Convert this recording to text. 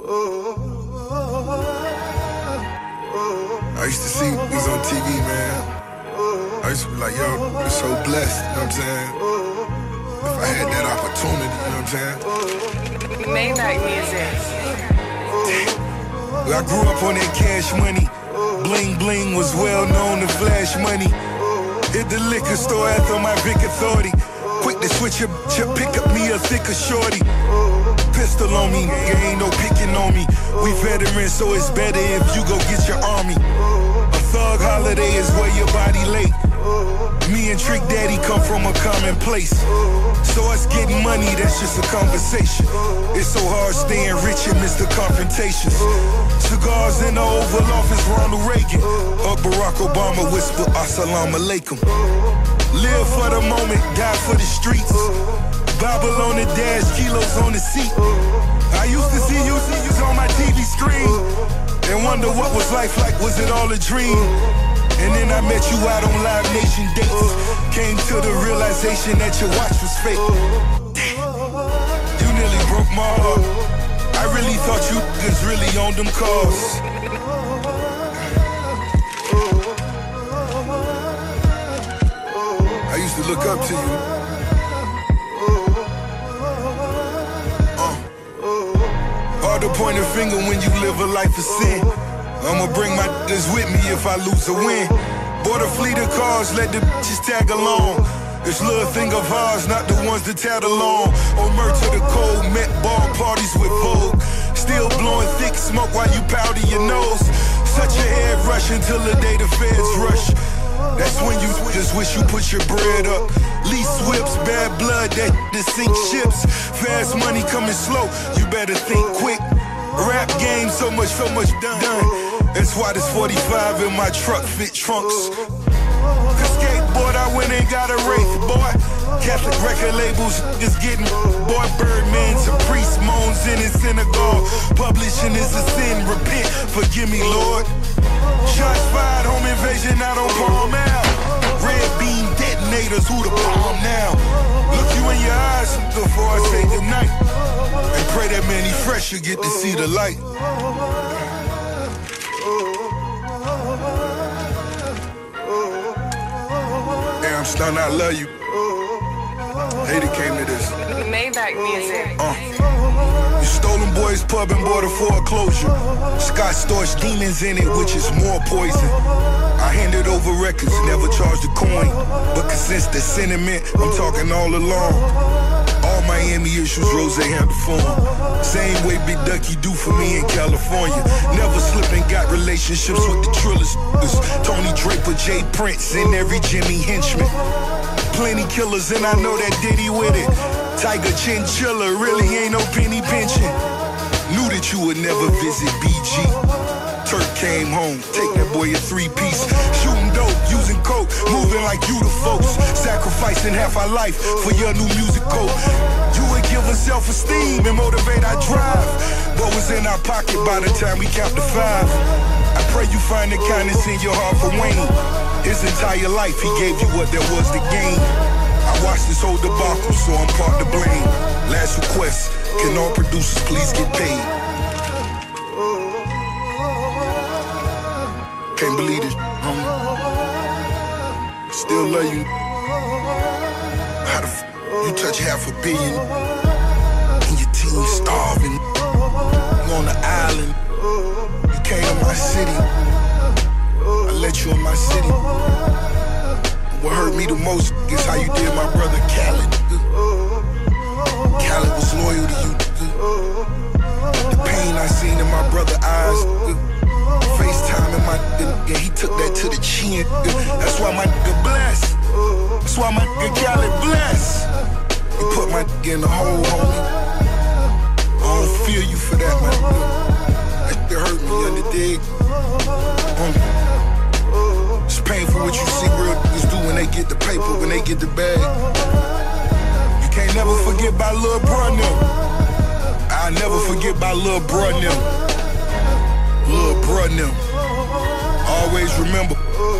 I used to see these on TV, man. I used to be like, yo, you're so blessed, you know what I'm saying? If I had that opportunity, you know what I'm saying? Maybach music. I grew up on that cash money. Bling bling was well known to flash money. Hit the liquor store after my Vic Authority. Quick to switch up, pick up me a thicker shorty. Pistol on me, nigga, ain't no picking on me. We veterans, so it's better if you go get your army. A thug holiday is where your body late. Me and Trick Daddy come from a common place. So us getting money, that's just a conversation. It's so hard staying rich amidst the confrontations. Cigars in the Oval Office, Ronald Reagan. Or Barack Obama whisper, Assalamu alaikum. Live for the moment, die for the streets. Bible on the dash, kilos on the seat. I used to see you on my TV screen and wonder what was life like, was it all a dream? And then I met you out on Live Nation dates. Came to the realization that your watch was fake. You nearly broke my heart. I really thought you niggas really owned them cars. I used to look up to you. Hard to point a finger when you live a life of sin. I'ma bring my niggas with me if I lose or win. Bought a fleet of cars, let the bitches tag along. This little thing of ours, not the ones that tag along. On Mer to the cold, met ball parties with Vogue. Still blowing thick smoke while you powder your nose. Such a head rush until the day the feds rush. That's when you just wish you put your bread up. Lease whips, bad blood that sink ships. Fast money coming slow, you better think quick. Rap game, so much done. That's why this 45 in my truck fit trunks. Skateboard, I went and got a Wraith, boy. Catholic record labels is getting, boy. Birdman, some priest moans in his synagogue. Publishing is a sin, repent, forgive me, Lord. Shots fired, home invasion out on Palm Ave. Red beam detonators, who the bomb now? Look you in your eyes before I say goodnight. And pray that Manny Fresh will get to see the light. Damn, son, I love you. Hater came to this. Maybach music. You stolen boys pub and bought a foreclosure. Scott Storch demons in it, which is more poison. I handed over records, never charged a coin. But since the sentiment, I'm talking all along. All Miami issues, Rose handle for him. Same way Big Ducky do for me in California. Never slipping, got relationships with the Trillers. Tony Draper, Jay Prince, and every Jimmy henchman. Plenty killers, and I know that Diddy with it. Tiger Chinchilla, really ain't no penny pinching. Knew that you would never visit BG. Turk came home, take that boy a 3-piece. Shooting dope, using coke, moving like you the folks. Sacrificing half our life for your new music code. You would give us self-esteem and motivate our drive. What was in our pocket by the time we count to 5? I pray you find the kindness in your heart for Wayne. His entire life, he gave you what there was to gain. I watched this whole debacle, so I'm part to blame. Last request, can all producers please get paid? Can't believe it, homie. Still love you. How the f you touch $500 million and your team starving? You on the island, you came to my city. I let you in my city. What hurt me the most is how you did my brother Khaled. Khaled was loyal to you. The pain I seen in my brother's eyes. FaceTime in my nigga, he took that to the chin. That's why my nigga blessed. That's why my nigga Khaled blessed. You put my nigga in the hole, homie. I don't feel you for that, my nigga. That shit hurt me, you dig? It's painful what you see real niggas do when they get the paper, when they get the bag. You can't never forget about Lil' Bruh them. I'll never forget about Lil' Bruh them. Lil' Bruh them. Always remember,